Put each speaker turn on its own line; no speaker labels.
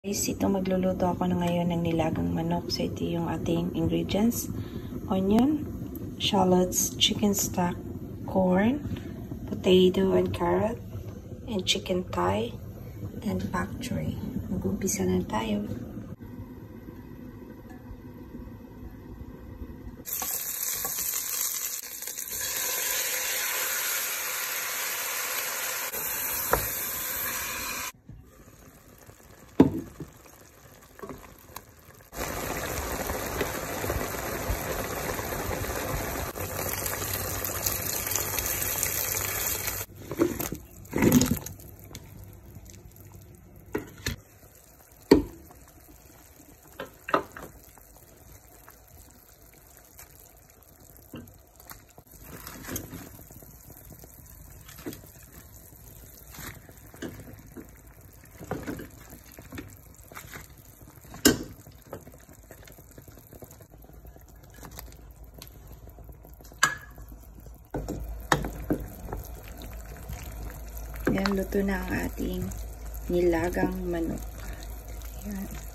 Guys, ito magluluto ako na ngayon ng nilagang manok. So, ito yung ating ingredients. Onion, shallots, chicken stock, corn, potato and carrot, and chicken thigh, and pak choy. Mag-umpisa na tayo. Yan, luto na ang ating nilagang manok. Yan.